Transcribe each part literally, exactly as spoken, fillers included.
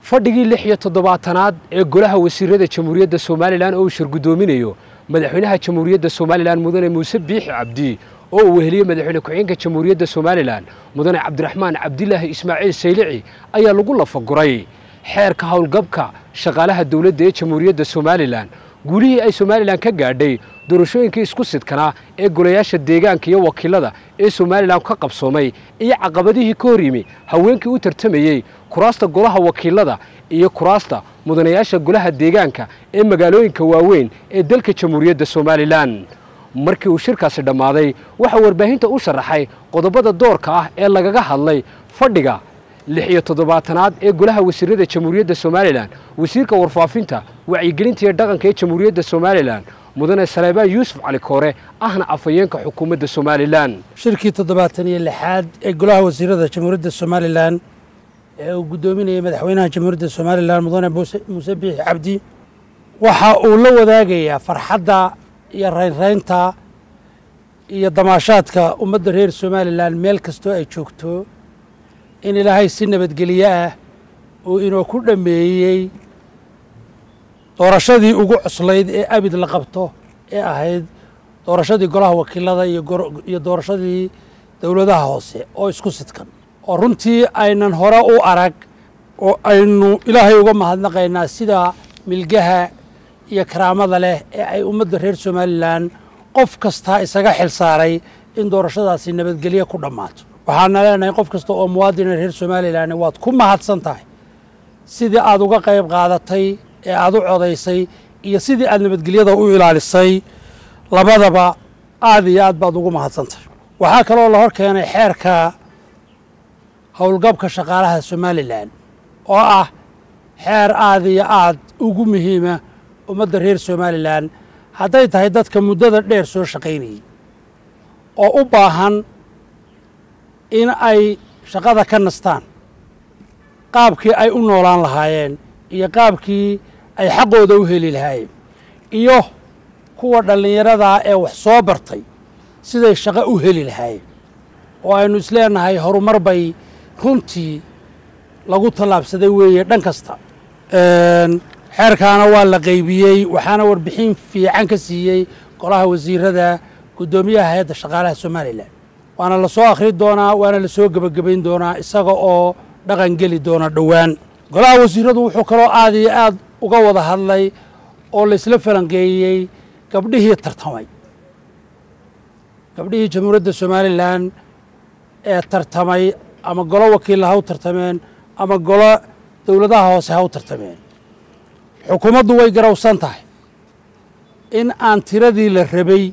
fadhigii lix iyo toddobaatanaad ee golaha wasiirada jamhuuriyadda Soomaaliland oo shir gudoominayo madaxweynaha jamhuuriyadda Soomaaliland mudane Muuse Biixi Cabdi oo uu weheliyay madaxweyne ku-xigeenka jamhuuriyadda Soomaaliland mudane Cabdiraxmaan Cabdilaahi Ismaaciil Saylici ayaa lagu lafaguray xeerka howlgabka shaqaalaha dawladda ee jamhuuriyadda Soomaaliland guulihii ay Soomaaliland ka gaadhay doorashooyinkii isku sidkana ee golayaasha deegaanka iyo wakiilada ee Soomaaliland ka qabsoomay iyo caqabadihii ka hor yimi haweenkii u tartamayay kuraasta golaha wakiilada iyo kuraasta mudanayaasha golaha deegaanka ee magaalooyinka waaweyn ee dalka jamhuuriyadda Soomaaliland markii uu shirkaasi dhamaaday waxa warbaahinta u sharaxay qodobada doorka ah ee lagaga hadlay fadhiga lix iyo toddobaatanaad ee golaha wasiirada jamhuuriyadda Soomaaliland wasiirka warfaafinta wacyigelinta iyo dhaqanka ee jamhuuriyadda Soomaaliland mudane Saleebaan Yuusuf Cali Koore ahna afayeenka xukuumadda Soomaaliland shirkii toddobaatan iyo lixaad ee golaha wasiirada jamhuuriyadda Soomaaliland ee uu gudoominayay madaxweynaha jamhuuriyadda Soomaaliland mudane Muuse Biixi Cabdi waxa uu la wadaagayaa farxadda iyo raynraynta iyo damaashaadka ummadda reer Soomaaliland meel kastoo ay joogto in ilaahay si nabadgelyo ah uu inoo ku dhameeyay doorashadii ugu cuslayd ee abid la qabto ee ahayd doorashadii golaha wakiilada iyo doorashadii dawladaha hoose oo isku sidkan oo runtii aynan hore u arag oo aynu ilaahay uga mahadnaqaynaa sida milgaha iyo karaamada leh ee ay ummadda reer Soomaaliland qof kasta isaga xil saaray in doorashadaasi nabadgelyo ku dhammaato waxaana leenahay qof kasta oo muwaadin reer Soomaaliland waad ku mahadsan tahay sidii aad uga qayb qaadatay ee aad u codaysay iyo sidii aad nabadgelyada u ilaalisay labadaba aad iyo aad baad ugu mahadsan tahay waxaa kaloo la hor keenay xeerka howlgabka shaqaalaha Soomaaliland oo ah xeer aad iyo aad ugu muhiima ummadda reer Soomaaliland hadday tahay dadka muddada dheer soo shaqaynayay oo u baahan in ay shaqada ka nastaan qaabkii ay u noolaan lahaayeen iyo qaabkii ay xaqooda u heli lahaayeen iyo kuwa dhallinyarada ee wax soo bartay siday shaqo u heli lahaayeen oo aynu isleenahay horumar bay runtii lagu tallaabsaday weeye dhan kasta xeerkaana waa la qaybiyey waxaana warbixin fiican ka siiyey golaha wasiirada guddoomiyaha hay'adda shaqaalaha Soomaaliland waana la soo akhri doonaa waana la soo gabagabayn doonaa isaga oo dhaqan geli doona dhowaan golaha wasiiradu wuxuu kaloo aad iyo aad uga wada hadlay oo la isla falanqeeyey gabdhihii tartamay gabdhihii jamhuuriyadda Soomaaliland ee tartamay ama golo wakiil ha u tartameen ama golo dawladaha hoose ha u tartameen xukuumaddu way garawsan tahay in aan tiradii la rabay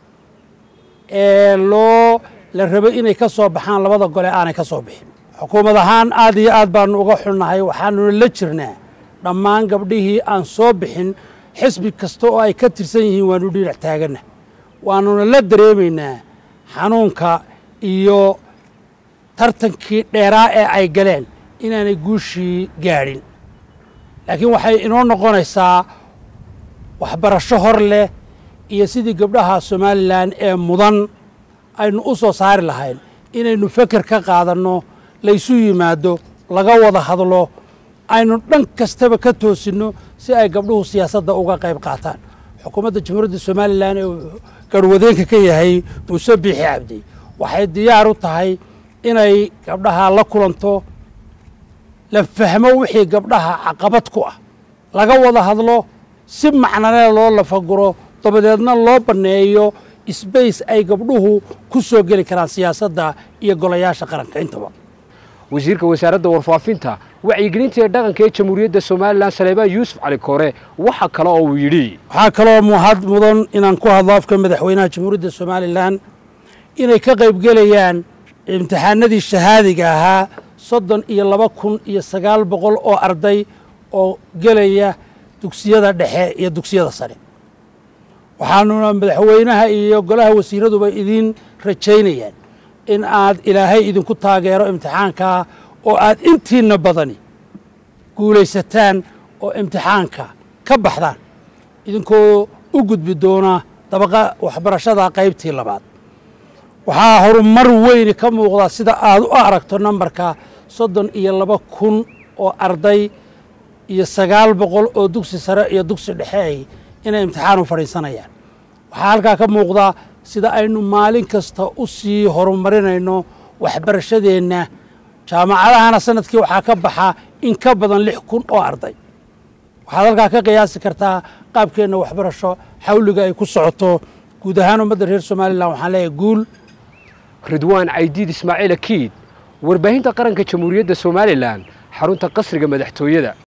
ee loo la rabay inay ka soo baxaan labada gole aanay ka soo bixin xukuumad ahaan aad iyo aad baanu uga xunnahay waxaanuna la jirnaa dhammaan gabdhihii aan soo bixin xisbi kasta oo ay ka tirsan yihiin waanu dhinac taaganna waanuna la dareemaynaa xanuunka iyo tartankii dheeraa ee ay galeen inaanay guushii gaadhin laakiin waxay inoo noqonaysaa waxbarasho hor leh iyo sidii gabdhaha Soomaaliland ee mudan aynu u soo saari lahayn inaynu fikir ka qaadanno laysu yimaado laga wada hadlo aynu dhan kastaba ka toosinno si ay gabdhuhu siyaasadda uga qayb qaataan xukuumadda jamhuuriyadda Soomaaliland ee garwadeenka ka yahay Muuse Biixi Cabdi waxay diyaar u tahay inay gabdhaha la kulanto la fahmo wixii gabdhaha caqabad ku ah laga wada hadlo si macnale loo lafaguro dabadeedna loo baneeyo space ay gabdhuhu ku soo gali karaan siyaasadda iyo golayaasha qaranka intaba wasiirka wasaaradda warfaafinta wacyigelinta iyo dhaqanka ee jamhuuriyadda Soomaaliland Saleebaan Yuusuf Cali Koore waxa kale oo uu yidhi waxa kale oo muhad mudan inaan ku hadlo afka madaxweynaha jamhuuriyadda Soomaaliland inay ka qayb galayaan imtixaanadii shahaadiga ahaa soddon iyo laba kun iyo sagaal boqol oo arday oo gelaya dugsiyada dhexe iyo dugsiyada sare waxaanuna madaxweynaha iyo golaha wasiiraduba idin rajaynayaan in aad ilaahay idinku taageero imtixaanka oo aad intiina badani guulaysataan oo imtixaanka ka baxdaan idinkoo u gudbi doona dabaqa waxbarashada qaybtii labaad waxaa horumar weyn ka muuqda sida aad u aragto nambarka soddon iyo laba kun oo arday iyo sagaal boqol oo dugsi sare iyo dugsi dhexe inay imtixaan u fadhiisanayaan. waxaa halkaa ka muuqda sida aynu maalin kasta u sii horumarinayno waxbarashadeenna. jaamacadahana sanadkii waxaa ka baxa in ka badan lix kun oo arday. waxaad halkaa ka qiyaasi kartaa qaabkeenna waxbarasho xawliga ay ku socoto. guud ahaan ummadda reer somalilan waxaan leeyahay guul. ridwaan caydiid ismaaciil akiid, warbaahinta qaranka jamhuuriyadda somalilan, xarunta qasriga madaxtooyada.